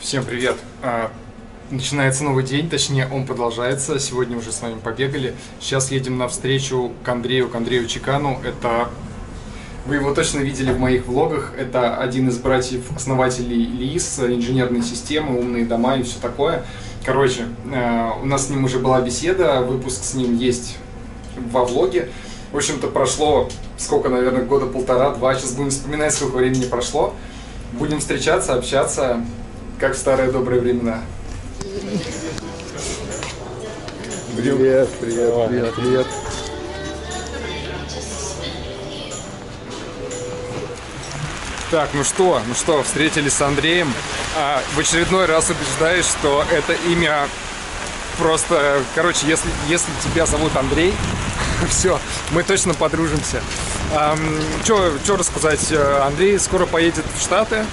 Всем привет! Начинается новый день, точнее он продолжается. Сегодня уже с вами побегали. Сейчас едем навстречу к Андрею Чекану. Это вы его точно видели в моих влогах. Это один из братьев-основателей ЛИИС, инженерной системы, умные дома и все такое. Короче, у нас с ним уже была беседа, выпуск с ним есть во влоге. В общем-то, прошло, сколько, наверное, года полтора-два. Сейчас будем вспоминать, сколько времени прошло. Будем встречаться, общаться, как в старые добрые времена. Привет, привет. Так, ну что, встретились с Андреем. В очередной раз убеждаюсь, что это имя просто... Короче, если тебя зовут Андрей, все, мы точно подружимся. Что рассказать? Андрей скоро поедет в Штаты.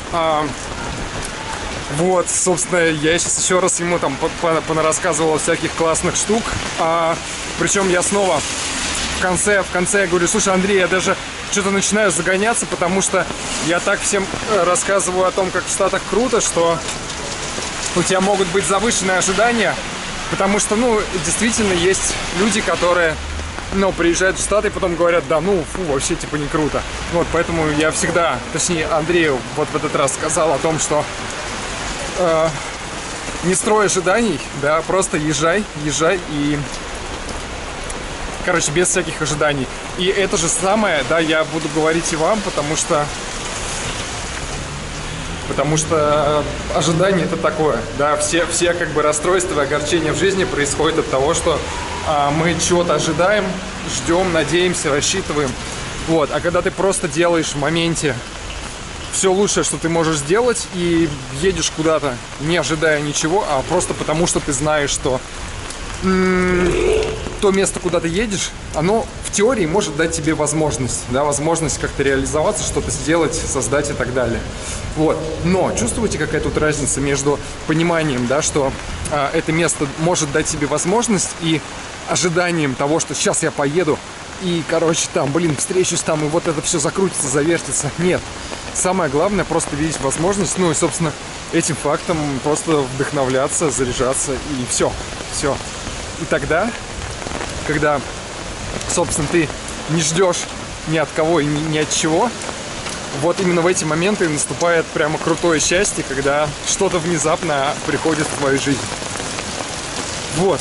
Вот, собственно, я сейчас еще раз ему там понарассказывал всяких классных штук. Причем я снова в конце я говорю: слушай, Андрей, я даже что-то начинаю загоняться, потому что я так всем рассказываю о том, как в Штатах круто, что у тебя могут быть завышенные ожидания, потому что, действительно есть люди, которые, приезжают в Штаты и потом говорят: да, вообще, типа, не круто. Вот, поэтому я всегда, точнее, Андрею вот в этот раз сказал о том, что не строй ожиданий, да, просто езжай и, короче, без всяких ожиданий. И это же самое, да, я буду говорить и вам, потому что ожидание это такое, да, все как бы расстройства и огорчения в жизни происходят от того, что мы чего-то ожидаем, ждем, надеемся, рассчитываем. Вот, а когда ты просто делаешь в моменте все лучшее, что ты можешь сделать, и едешь куда-то, не ожидая ничего, а просто потому, что ты знаешь, что то место, куда ты едешь, оно в теории может дать тебе возможность, да, возможность как-то реализоваться, что-то сделать, создать и так далее. Вот. Но чувствуете, какая тут разница между пониманием, да, что это место может дать тебе возможность, и ожиданием того, что сейчас я поеду, и, короче, там, встречусь там, и вот это все закрутится, завертится. Нет. Самое главное просто видеть возможность, и, собственно, этим фактом просто вдохновляться, заряжаться, и все. И тогда, когда, собственно, ты не ждешь ни от кого и ни от чего, вот именно в эти моменты наступает прямо крутое счастье, когда что-то внезапно приходит в твою жизнь. Вот.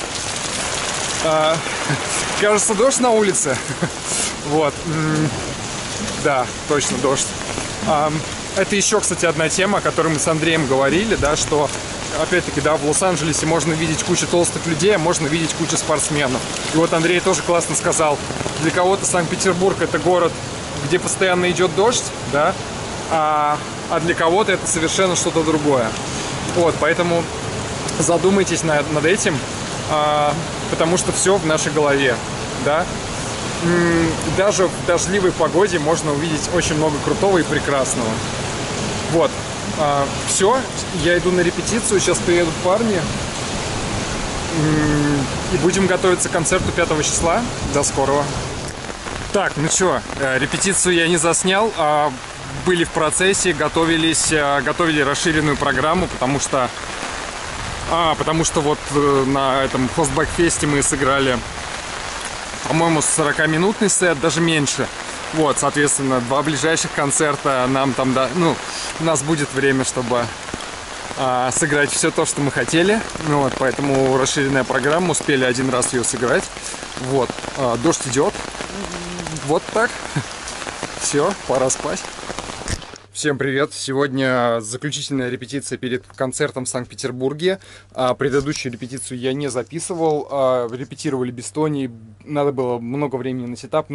Кажется, дождь на улице. Вот. Да, точно дождь. Это еще, кстати, одна тема, о которой мы с Андреем говорили, да, что, опять-таки, да, в Лос-Анджелесе можно видеть кучу толстых людей, а можно видеть кучу спортсменов. И вот Андрей тоже классно сказал: для кого-то Санкт-Петербург — это город, где постоянно идет дождь, да, а для кого-то это совершенно что-то другое. Вот, поэтому задумайтесь над этим, потому что все в нашей голове, да. Даже в дождливой погоде можно увидеть очень много крутого и прекрасного. Вот. Все, я иду на репетицию, сейчас приедут парни. И будем готовиться к концерту 5 числа. До скорого. Так, репетицию я не заснял, были в процессе, готовили расширенную программу, потому что вот на этом Хостбэк-фесте мы сыграли, по-моему, 40-минутный сет, даже меньше. Вот, соответственно, 2 ближайших концерта нам там, у нас будет время, чтобы сыграть все то, что мы хотели. Вот, поэтому расширенная программа, успели один раз ее сыграть. Вот, дождь идет. Вот так. Все, пора спать. Всем привет! Сегодня заключительная репетиция перед концертом в Санкт-Петербурге. Предыдущую репетицию я не записывал. Репетировали без Тони. Надо было много времени на сетап.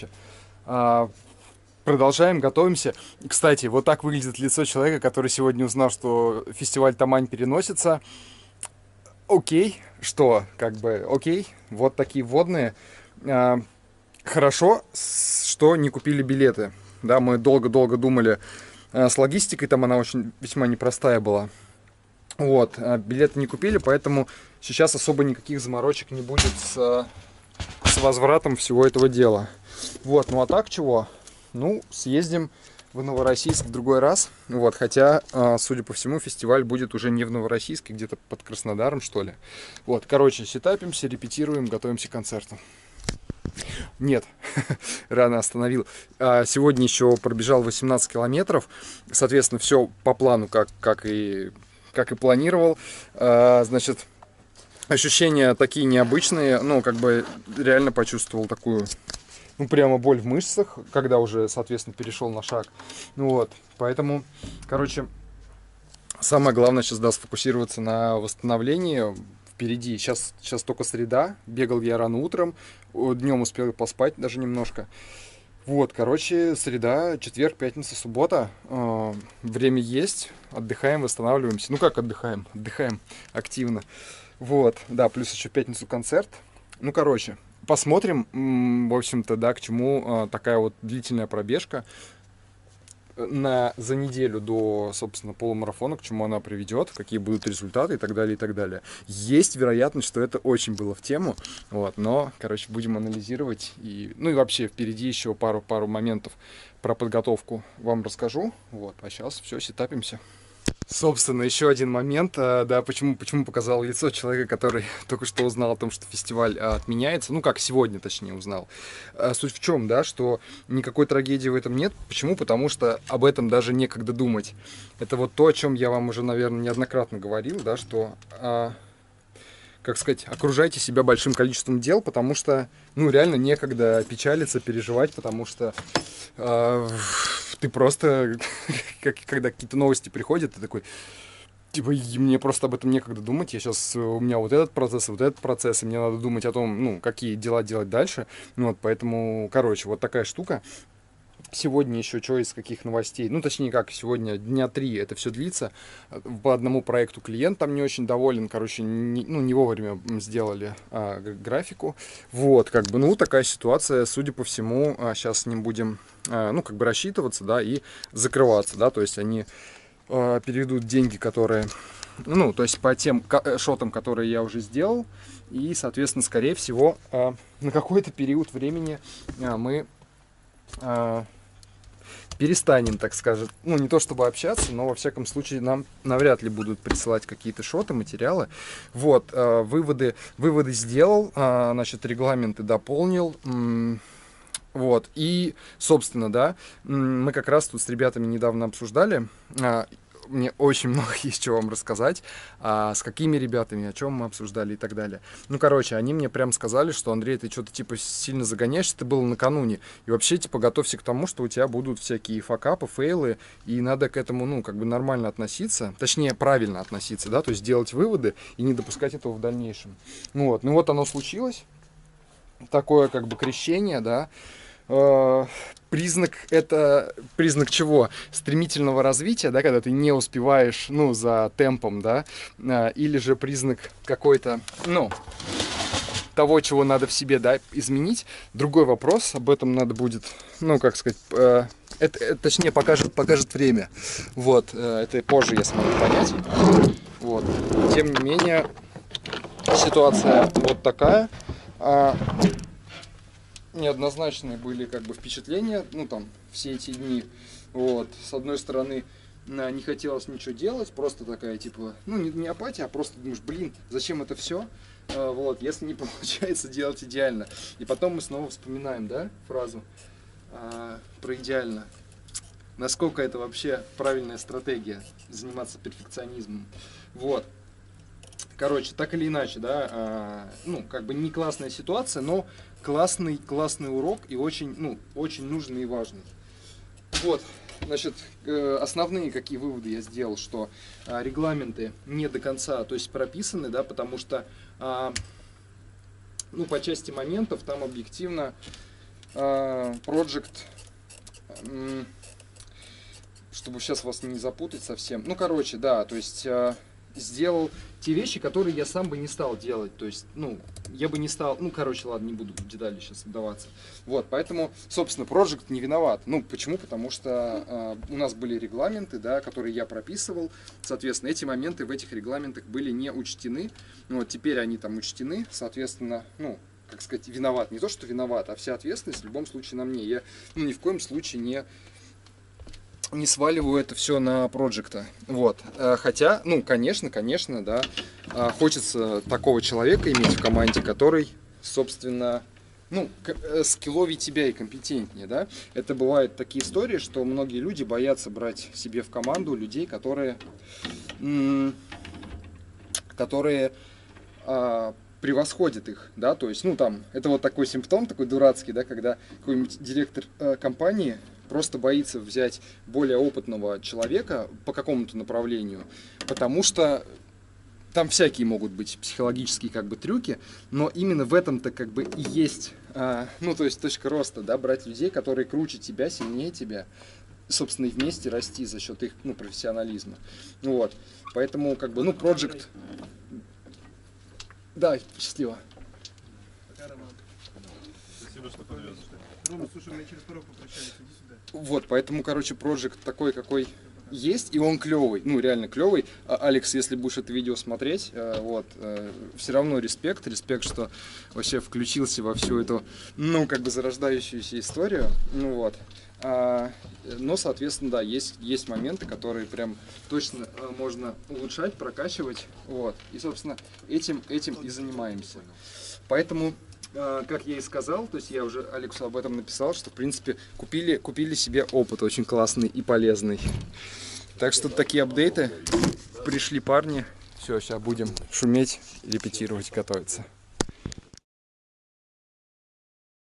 Продолжаем, готовимся. Кстати, вот так выглядит лицо человека, который сегодня узнал, что фестиваль Тамань переносится. Окей, окей. Вот такие вводные. Хорошо, что не купили билеты. Да, мы долго-долго думали с логистикой, там она весьма непростая была. Вот, билеты не купили, поэтому сейчас особо никаких заморочек не будет с возвратом всего этого дела. Вот, а так чего? Съездим в Новороссийск в другой раз. Вот, хотя, судя по всему, фестиваль будет уже не в Новороссийске, где-то под Краснодаром, что ли. Вот, короче, сетапимся, репетируем, готовимся к концерту. Нет, рано остановил. Сегодня еще пробежал 18 километров. Соответственно, все по плану, как и планировал. Значит, ощущения такие необычные. Ну, как бы реально почувствовал такую, ну, прямо боль в мышцах, когда уже, соответственно, перешел на шаг. Ну вот, поэтому, короче, самое главное сейчас, да, сфокусироваться на восстановлении. Впереди. Сейчас только среда. Бегал я рано утром. Днем успел поспать даже немножко. Вот, короче, среда, четверг, пятница, суббота. Время есть. Отдыхаем, восстанавливаемся. Ну как отдыхаем? Отдыхаем активно. Вот, да, плюс еще в пятницу концерт. Ну, короче, посмотрим, в общем-то, да, к чему такая вот длительная пробежка за неделю до, собственно, полумарафона, к чему она приведет, какие будут результаты и так далее, и так далее. Есть вероятность, что это очень было в тему, вот, но, короче, будем анализировать. Ну и вообще впереди еще пару моментов про подготовку вам расскажу, вот, а сейчас все, сетапимся. Собственно, еще один момент, да, почему показал лицо человека, который только что узнал о том, что фестиваль отменяется, ну, как сегодня, точнее, узнал. Суть в чем, да, что никакой трагедии в этом нет. Почему? Потому что об этом даже некогда думать. Это вот то, о чем я вам уже, наверное, неоднократно говорил, да, что, как сказать, окружайте себя большим количеством дел, потому что, ну, реально некогда печалиться, переживать, потому что ты просто, когда какие-то новости приходят, ты такой, типа, мне просто об этом некогда думать, у меня вот этот процесс, и мне надо думать о том, ну, какие дела делать дальше. Ну, вот, поэтому, короче, вот такая штука. Сегодня еще что из каких новостей? Ну, точнее, как сегодня, дня 3 это все длится. По одному проекту клиент там не очень доволен. Короче, не вовремя сделали графику. Вот, как бы, ну, такая ситуация. Судя по всему, сейчас с ним будем, ну, как бы рассчитываться, да, и закрываться, да. То есть они переведут деньги, которые, ну, то есть по тем шотам, которые я уже сделал. И, соответственно, скорее всего, на какой-то период времени мы перестанем, так скажем, ну, не то чтобы общаться, но, во всяком случае, нам навряд ли будут присылать какие-то шоты, материалы. Вот, выводы сделал, значит, регламенты дополнил, вот, и, собственно, да, мы как раз тут с ребятами недавно обсуждали, мне очень много есть чего вам рассказать, с какими ребятами, о чем мы обсуждали и так далее. Ну, короче, они мне прям сказали, что, Андрей, ты что-то, типа, сильно загоняешься, ты был накануне, и вообще, типа, готовься к тому, что у тебя будут всякие факапы, фейлы, и надо к этому, ну, как бы нормально относиться, точнее, правильно относиться, да, то есть делать выводы и не допускать этого в дальнейшем. Ну вот оно случилось, такое, как бы, крещение, да. Признак чего? Стремительного развития, да, когда ты не успеваешь, ну, за темпом, да, или же признак какой-то, ну, того, чего надо в себе, да, изменить. Другой вопрос, об этом надо будет, ну, как сказать, это точнее покажет время. Вот, это позже я смогу понять. Вот, тем не менее, ситуация вот такая. Неоднозначные были, как бы, впечатления, ну, там, все эти дни. Вот, с одной стороны, не хотелось ничего делать, просто такая, типа, ну, не апатия, а просто думаешь, блин, зачем это все? Вот, если не получается делать идеально. И потом мы снова вспоминаем, да, фразу про идеально. Насколько это вообще правильная стратегия, заниматься перфекционизмом. Вот. Короче, так или иначе, да, ну, как бы не классная ситуация, но классный урок и очень, ну, очень нужный и важный. Вот, значит, основные какие выводы я сделал, что регламенты не до конца, то есть, прописаны, да, потому что, ну, по части моментов там объективно Project, чтобы сейчас вас не запутать совсем, ну, короче, да, то есть сделал те вещи, которые я сам бы не стал делать. То есть, ну, я бы не стал... Ну, короче, ладно, не буду в детали сейчас вдаваться. Вот, поэтому, собственно, Project не виноват. Ну, почему? Потому что у нас были регламенты, да, которые я прописывал. Соответственно, эти моменты в этих регламентах были не учтены. Ну, вот теперь они там учтены. Соответственно, ну, как сказать, виноват. Не то, что виноват, а вся ответственность в любом случае на мне. Я, ну, ни в коем случае не не сваливаю это все на проекта. Вот. Хотя, ну, конечно, да, хочется такого человека иметь в команде, который, собственно, ну, скилловее тебя и компетентнее, да. Это бывают такие истории, что многие люди боятся брать себе в команду людей, которые превосходят их, да, то есть, ну, там, это вот такой симптом, такой дурацкий, да, когда какой-нибудь директор компании просто боится взять более опытного человека по какому-то направлению, потому что там всякие могут быть психологические как бы трюки, но именно в этом-то как бы и есть, ну, то есть точка роста, да, брать людей, которые круче тебя, сильнее тебя, собственно, и вместе расти за счет их, ну, профессионализма. Вот, поэтому как бы, ну, проект... Да, счастливо. Спасибо, что подвез. Рома, слушай, мы через порог попрощались, иди сюда. Вот, поэтому, короче, проект такой, какой есть, и он клевый, ну, реально клевый. Алекс, если будешь это видео смотреть, вот, все равно респект, что вообще включился во всю эту, ну, как бы зарождающуюся историю, ну, вот. Но, соответственно, да, есть моменты, которые прям точно можно улучшать, прокачивать, вот, и, собственно, этим и занимаемся. Поэтому, как я и сказал, то есть я уже Алексу об этом написал, что, в принципе, купили себе опыт очень классный и полезный. Так что такие апдейты. Пришли парни. Все, сейчас будем шуметь, репетировать, готовиться.